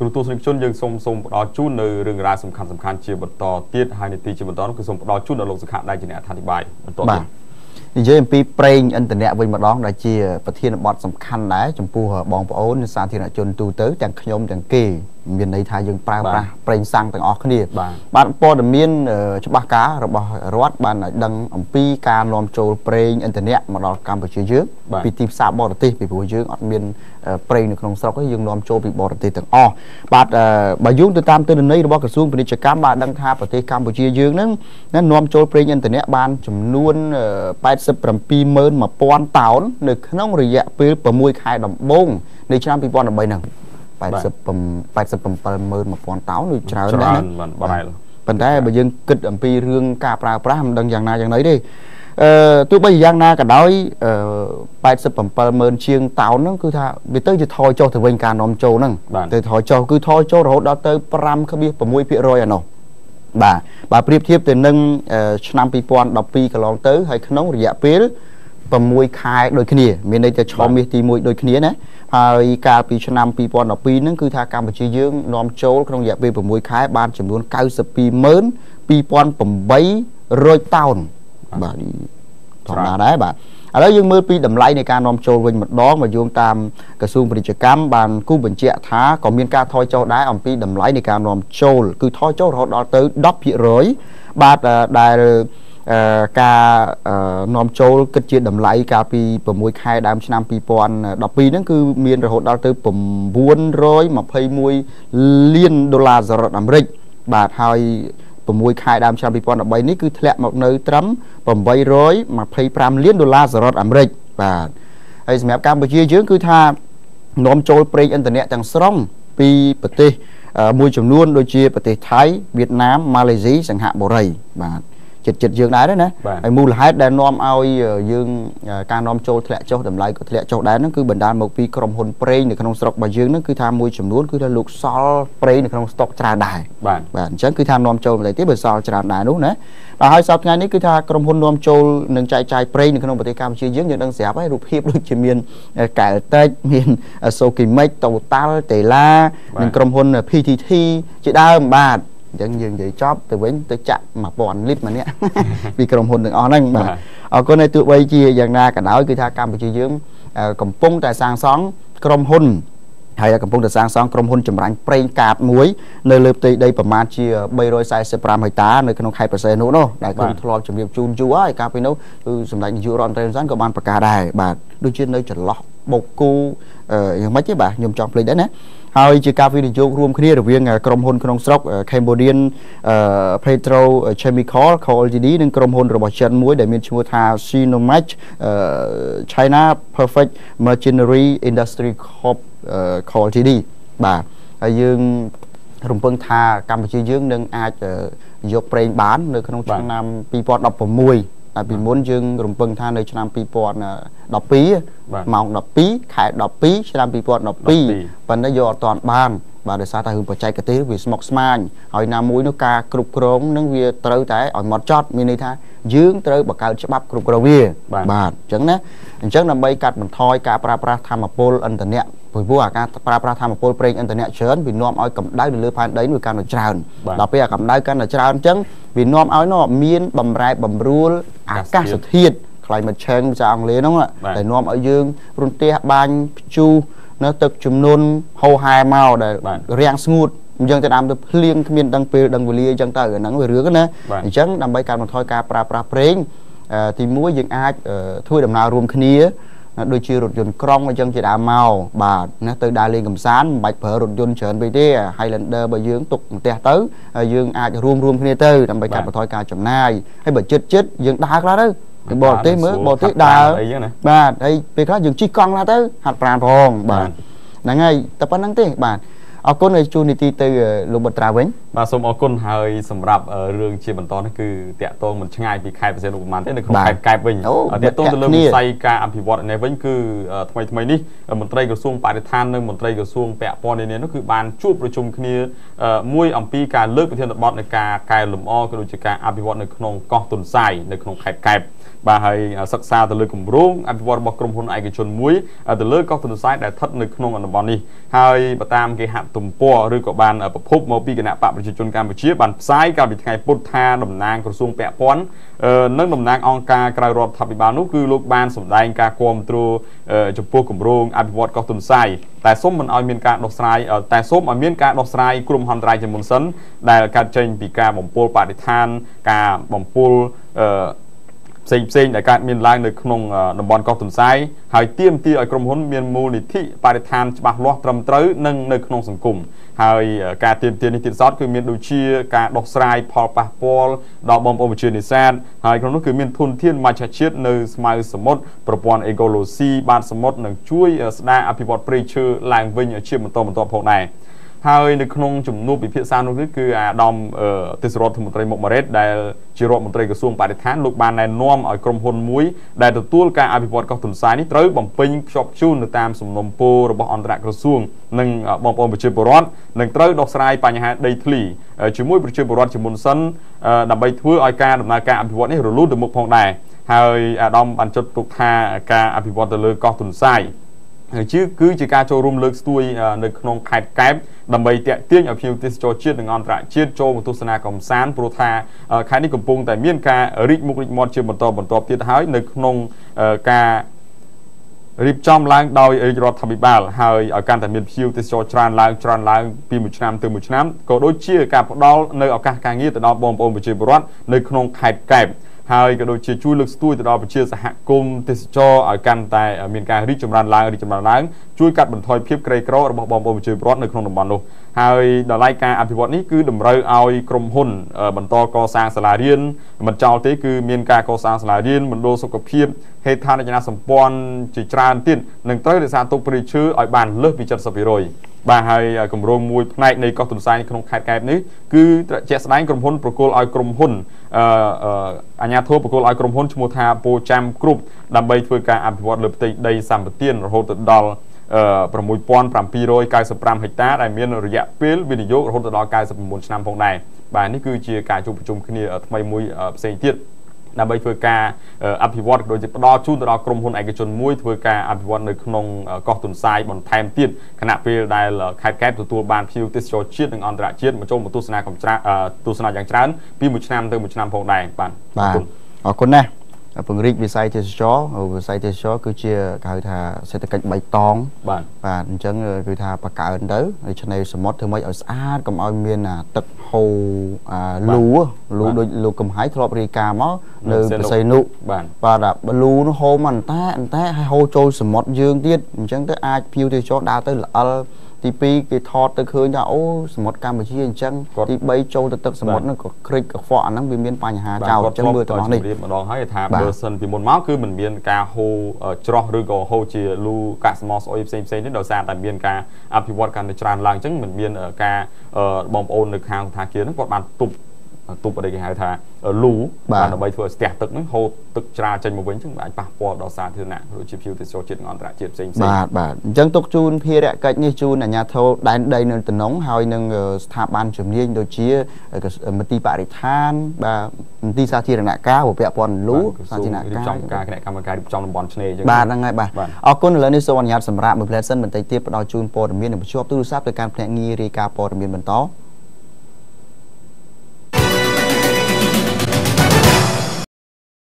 គ្រូទស្សនិកជនយើងសូមផ្ដល់ជូននៅរឿងរ៉ាវសំខាន់ជាបន្តទៀតហើយនីតិជាបន្តនោះគឺសូមផ្ដល់ជូនដល់លោកសុខាដែលជាអ្នកអធិប្បាយបន្តទៀតនិយាយអំពីប្រេងឥន្ធនៈវិញម្ដងដែលជាប្រធានបទសំខាន់ដែរចំពោះបងប្អូនសាធារណជនទូទៅទាំងខ្ញុំទាំងគេមានន័យថាយើងប្រើប្រាស់ប្រេងសាំងទាំងអស់គ្នាបាទព័ត៌មានច្បាស់ការរបស់រដ្ឋបានឲ្យដឹងអំពីការនាំចូលប្រេងឥន្ធនៈមកដល់កម្ពុជាយើងពីទីផ្សារបរទេសពីព្រោះយើងអត់មានប្រេងនៅក្នុងស្រុកទេយើងនាំចូលពីបរទេសទាំងអស់បាទបើយោងទៅតាមទិន្នន័យរបស់ក្រសួងពាណិជ្ជកម្មបានដឹងថាប្រទេសកម្ពុជាយើងហ្នឹងនាំចូលប្រេងឥន្ធនៈបានចំនួន87,100,000 តោននៅក្នុងរយៈពេល6ខែដំបូងនៃឆ្នាំ2013ហ្នឹង87,100,000 តោនដូចច្រើនដែរណាប៉ុន្តែបើយើងគិតអំពីរឿងការប្រើប្រាស់មិនដឹងយ៉ាងណាយ៉ាងណីទេទោះបីយ៉ាងណាក៏ដោយ87,000 ជាងតោនហ្នឹងគឺថាវាទៅជាថយចុះទៅវិញការនាំចូលហ្នឹងទៅថយចុះគឺថយចុះរហូតដល់ទៅ 5.6% ឯណោះបាទបើប្រៀបធៀបទៅនឹងឆ្នាំ2012កន្លងទៅហើយក្នុងរយៈពេល6ខែដូចគ្នាមានន័យថាឆមាសទី1ដូចគ្នាណាហើយកាលពីឆ្នាំ2012ហ្នឹងគឺថាកម្ពុជាយើងនាំចូលក្នុងរយៈពេល6ខែបានចំនួន 92,2,800 តោនបាទធម្មតាដែរបាទឥឡូវយើងមើលពីតម្លៃនៃការនាំចូលវិញម្ដងមកយោងតាមក្រសួងពាណិជ្ជកម្មបានគូបញ្ជាក់ថាក៏មានការថយចុះដែរអំពីតម្លៃនៃការនាំចូលគឺថយចុះរហូតដល់ទៅ 10% បាទដែលការនាំចូលគិតជាតម្លៃកាលពី6ខែដើមឆ្នាំ2012ហ្នឹងគឺមានរហូតដល់ទៅ921លានដុល្លារសហរដ្ឋអាមេរិកបាទហើយ6ខែដើមឆ្នាំ2013នេះគឺធ្លាក់មកនៅត្រឹម825លានដុល្លារសហរដ្ឋអាមេរិកបាទហើយសម្រាប់កម្ពុជាយើងគឺថានាំចូលប្រេងឥន្ធនៈទាំងស្រុងពីប្រទេសមួយចំនួនដូចជាប្រទេសថៃវៀតណាមម៉ាឡេស៊ីសិង្ហបុរីបាទចិត្តយើងដែរណាហើយមូលហេតុដែលនាំឲ្យយើងការនាំចូលធ្លាក់ចុះតម្លៃក៏ធ្លាក់ចុះដែរហ្នឹងគឺបណ្ដាលមកពីក្រុមហ៊ុនប្រេងនៅក្នុងស្រុករបស់យើងហ្នឹងគឺថាមួយចំនួនគឺថាលោកសល់ប្រេងនៅក្នុងស្តុកច្រើនដែរបាទអញ្ចឹងគឺថានាំចូលបន្តិចទៀតបើសល់ច្រើនដែរនោះណាបាទហើយសប្តាហ៍នេះគឺថាក្រុមហ៊ុននាំចូលនឹងចែកចាយប្រេងនៅក្នុងប្រទេសកម្ពុជាយើងដឹងស្រាប់ហើយរូបភាពដូចជាមានកែលតេចមានសូគីមិចតូតាល់តេឡានិងក្រុមហ៊ុន PTT ជាដើមបាទអញ្ចឹងយើងនិយាយចប់ទៅវិញទៅចាក់ 1000 លីត្រម្នាក់ពីក្រុមហ៊ុនទាំងអស់ហ្នឹងបាទអរគុណឲ្យទោះបីជាយ៉ាងណាក៏ដោយគឺថាកម្ពុជាយើងកំពុងតែសាងសង់ក្រុមហ៊ុនហើយកំពុងតែសាងសង់ក្រុមហ៊ុនចម្រាញ់ប្រេងកាតមួយនៅលើផ្ទៃដីប្រមាណជា345ហិកតានៅក្នុងខេត្តប្រសេនុនោះដែលខ្ញុំធ្លាប់ជម្រាបជូនយូរហើយកាលពីនោះគឺសម្ដេចនាយករដ្ឋមន្ត្រីហ៊ុនសែនក៏បានប្រកាសដែរបាទដូចជានៅចន្លោះបូកគូយ៉ាងម៉េចទេបាទខ្ញុំចង់ភ្លេចដែរណាហើយជាការវិនិយោគរួមគ្នារវាងក្រុមហ៊ុនក្នុងស្រុក Cambodian Petrochemical Co Ltd និងក្រុមហ៊ុនរបស់ចិនមួយដែលមានឈ្មោះថា Sinopec China Perfect Machinery Industry Corp Co Ltd បាទហើយយើងរំពឹងថាកម្ពុជាយើងនឹងអាចយកប្រេងបាននៅក្នុងឆ្នាំ2016តែពីមុនយើងរំពឹងថានៅឆ្នាំ2012ម៉ោង12ខែ12ឆ្នាំ2012ប៉ុន្តែយកអត់ទាន់បានបាទដោយសារតែរឿងបច្ចេកទេសវាស្មុគស្មាញហើយណាមួយនោះការគ្រប់គ្រងនឹងវាត្រូវតែឲ្យម៉ត់ចត់មានន័យថាយើងត្រូវបង្កើតច្បាប់គ្រប់គ្រងវាបាទអញ្ចឹងណាអញ្ចឹងដើម្បីកាត់បន្ថយការប្រើប្រាស់ថាមពលឥន្ធនៈព្រោះអាការប្រើប្រាស់ថាមពលប្រេងឥន្ធនៈច្រើនវានាំឲ្យកម្ដៅនៅលើផែនដីវាកាន់តែច្រើនដល់ពេលអាកម្ដៅកាន់តែច្រើនអញ្ចឹងវានាំឲ្យមានបំរែបំរួលអាកាសធាតុ climate change ភាសាអង់គ្លេសហ្នឹងដែលនាំឲ្យយើងរន្ទះបាញ់ព្យុះនៅទឹកជំនន់ហូរហែមកដែលរាំងស្ងួតអញ្ចឹងទៅតាមទៅភ្លៀងគ្មានដឹងពេលដឹងវេលាអញ្ចឹងទៅអាហ្នឹងវារឿងណាអញ្ចឹងដើម្បីកាត់បន្ថយការប្រើប្រាស់ប្រេងទី1យើងអាចធ្វើដំណើររួមគ្នាដូចជារថយន្តក្រុងអញ្ចឹងជាដើមមកបាទណាទៅដើរលេងកម្សាន្តមិនបាច់ប្រើរថយន្តច្រើនពេកទេ Highlander បើយើងទុកផ្ទះទៅយើងអាចរួមគ្នាទៅដើម្បីកាត់បន្ថយការចំណាយហើយបើចិត្តយើងដើរខ្លះទៅបរទេសមើលបរទេសដើរបាទហើយពេលខ្លះយើងជិះកង់ណាទៅហាត់ប្រាណផងបាទហ្នឹងហើយតែប៉ុណ្្នឹងទេបាទអរគុណឲ្យជួននីតិទៅលោកបុត្រាវិញបាទសូមអរគុណហើយសម្រាប់រឿងជាបន្តនេះគឺតាក់ទងមិនឆ្ងាយពីខេត្តបរសេនុប្រហែលទេនៅក្នុងខេត្តកែបវិញតាក់ទងទៅលើវិស័យការអភិវឌ្ឍនេះវិញគឺថ្មីនេះមន្ត្រីក្រសួងបរិស្ថាននិងមន្ត្រីក្រសួងពាក់ព័ន្ធនេះនោះគឺបានជួបប្រជុំគ្នាមួយអំពីការលើកប្រធានបទនៃការកែលម្អក៏ដូចជាការអភិវឌ្ឍនៅក្នុងកោះទុនសាយនៅក្នុងខេត្តកែបបាទហើយសិក្សាទៅលើគម្រោងអភិវឌ្ឍរបស់ក្រុមហ៊ុនឯកជនមួយទៅលើកោះទុនសាយដែលស្ថិតនៅក្នុងតំបន់នេះហើយតាមគេហទំព័រឬក៏បានប្រភពមកពីគណៈបកប្រជាជនកម្ពុជាបានផ្សាយកាលពីថ្ងៃពុធថាតំណាងក្រសួងពាក់ព័ន្ធនិងតំណាងអង្គការក្រៅរដ្ឋាភិបាលនោះគឺលោកបានសម្ដែងការគាំទ្រចំពោះគម្រោងអភិវឌ្ឍកោះទុនសាយតែសូមមិនឲ្យមានការដោះស្រាយតែសូមឲ្យមានការដោះស្រាយគ្រោះមហន្តរាយជាមុនសិនដែលកើតចេញពីការបំពុលបរិស្ថានការបំពុលផ្សេងដែលកើតមានឡើងនៅក្នុងតំបន់កោះទុនសាយហើយទាមទារឲ្យក្រុមហ៊ុនមានមូលនិធិបរិស្ថានច្បាស់លាស់ត្រឹមត្រូវនិងនៅក្នុងសង្គមហើយការទាមទារនេះទៀតសោតគឺមានដូចជាការដោះស្រាយផលប៉ះពាល់ដល់បងប្អូនប្រជានេសាទហើយក្នុងនោះគឺមានធនធានមជ្ឈជាតិនៅស្មៅសមុទ្រប្រព័ន្ធអេកូឡូស៊ីបាតសមុទ្រនិងជួយស្ដារអភិវឌ្ឍព្រៃឈើឡើងវិញជាបន្តផងដែរហើយនៅក្នុងជំនួបពិភាក្សានោះគឺអាដាមទេសរដ្ឋមន្ត្រីមុខម៉ារ៉េតដែលជារដ្ឋមន្ត្រីក្រសួងបរិស្ថានលោកបានណែនាំឲ្យក្រុមហ៊ុនមួយដែលទទួលការអភិវឌ្ឍកោះទុនសាយនេះត្រូវបំពេញខ្ជាប់ខ្ជួនទៅតាមសំណុំពររបស់អន្តរក្រសួងនិងបងប្អូនប្រជាពលរដ្ឋនឹងត្រូវដោះស្រាយបញ្ហាដីធ្លីជាមួយប្រជាពលរដ្ឋជាមុនសិនដើម្បីធ្វើឲ្យការដំណើរការអភិវឌ្ឍនេះរលូនទៅមុខផងដែរហើយអាដាមបានចុចទុកថាការអភិវឌ្ឍទៅលើកោះទុនសាយគឺជាការចូលរួមលើកស្ទួយនៅក្នុងខេត្តកែបដើម្បីទាក់ទាញឲ្យភ្ញៀវទេសចរជាតិនិងអន្តរជាតិចូលមកទស្សនាកម្សាន្តព្រោះថាខេត្តនេះកំពុងតែមានការរីកមុខរីកមាត់ជាបន្តទៀតហើយនៅក្នុងការរៀបចំឡើងដោយរដ្ឋាភិបាលហើយឲ្យកាន់តែមានភ្ញៀវទេសចរច្រើនឡើងពីមួយឆ្នាំទៅមួយឆ្នាំក៏ដូចជាការផ្ដល់នៅឱកាសការងារទៅដល់បងប្អូនប្រជាពលរដ្ឋនៅក្នុងខេត្តកែបហើយក៏ដូចជាជួយលើកស្ទួយទៅដល់ប្រជាសហគមន៍ទេសចរឲ្យកាន់តែមានការរីកចម្រើនឡើងជួយកាត់បន្ថយភាពក្រីក្ររបស់បងប្អូនប្រជាពលរដ្ឋនៅក្នុងតំបន់នោះហើយដល់ឡែកការអភិវឌ្ឍនេះគឺតម្រូវឲ្យក្រុមហ៊ុនបន្តកសាងសាលារៀនមិនចោលទេគឺមានការកសាងសាលារៀនមណ្ឌលសុខភាពហេដ្ឋារចនាសម្ព័ន្ធជាច្រើនទៀតនឹងត្រូវរក្សាទុកព្រៃឈើឲ្យបានលើសពី 70% បាទហើយគម្រោងមួយផ្នែកនៃកោះទុនសាយក្នុងខេត្តកែបនេះគឺជាក់ស្ដែងក្រុមហ៊ុនប្រគល់ឲ្យក្រុមហ៊ុនអាជ្ញាធរប្រគល់ឲ្យក្រុមហ៊ុនឈ្មោះថាពោចាំគ្រប់ដើម្បីធ្វើការអភិវឌ្ឍលើផ្ទៃដីសម្បត្តិរហូតទៅដល់6795 ហិកតាដែលមានរយៈពេលវិនិយោគរហូតដល់99ឆ្នាំផងដែរបាទនេះគឺជាការជួបប្រជុំគ្នាថ្មីមួយផ្សេងទៀតដើម្បីធ្វើការអភិវឌ្ឍដូចជាផ្ដល់ជូនទៅដល់ក្រុមហ៊ុនឯកជនមួយធ្វើការអភិវឌ្ឍនៅក្នុងកោះទុនសាយបន្ថែមទៀតខណៈពេលដែលខេត្តកែបទទួលបានភ្ញៀវទេសចរជាតិនិងអន្តរជាតិមកចូលមកទស្សនាយ៉ាងច្រើនពីមួយឆ្នាំទៅមួយឆ្នាំផងដែរបាទអរគុណណាស់ពង្រីកវិស័យទេសចរគឺជាគេហៅថាសេដ្ឋកិច្ចបៃតងបាទអញ្ចឹងគឺថាបកើនទៅហើយឆ្នេរសមុទ្រធ្វើម៉េចឲ្យស្អាតកុំឲ្យមានទឹកហូរលូដូចលោកកំហៃធ្លាប់រាយការណ៍មកនៅបរសៃនុបាទលូនោះហូរមកអន្តែឲ្យហូរចូលសមុទ្រយើងទៀតអញ្ចឹងទៅអាចភ្ញៀវទេសចរដើរទៅល្អិលទី2គេថតទៅឃើញថាអូសមុទ្រកម្ពុជាអញ្ចឹងទី3ចូលទៅទឹកសមុទ្រហ្នឹងក៏ក្រិចកខ្វក់អាហ្នឹងវាមានបញ្ហាចោលអញ្ចឹងមើលទៅនេះម្ដងហើយថាបើសិនពីមុនមកគឺមិនមានការហូរច្រោះឬក៏ហូរជាលូកាកស្មោស្អុយផ្សេងទេដោយសារតែមានការអភិវឌ្ឍកាន់តែច្រើនឡើងអញ្ចឹងមិនមានការបងប្អូននៅខាងថាគាហ្នឹងគាត់បានទប់អីគេហៅថាលូដើម្បីធ្វើឲ្យស្ទះទឹកហ្នឹងហូរទឹកច្រាលចេញមកវិញអញ្ចឹងអាចប៉ះពាល់ដល់សាធារណៈដូចជាភ្ញៀវទេសចរជាតិនិងអន្តរជាតិផ្សេងបាទអញ្ចឹងទុកជូនភារកិច្ចនេះជូនអាជ្ញាធរដែនដីនៅតំណងហើយនឹងស្ថាប័នជំនាញដូចជាមន្ទីរបរិស្ថានបាទមន្ទីរសាធារណការពាក់ព័ន្ធលូសាធារណការគណៈកម្មការរៀបចំតំបន់ឆ្នេរអញ្ចឹងបាទហ្នឹងហើយបាទអរគុណឥឡូវនេះសូមអនុញ្ញាតសម្រាប់មួយផ្លែសិនបន្តិចទៀតផ្ដល់ជូនព័ត៌មាននិងបញ្ជាប់ទូរស័ព្ទទៅកាន់ភ្នាក់ងាររាយការណ៍ព័ត៌មានបន្ត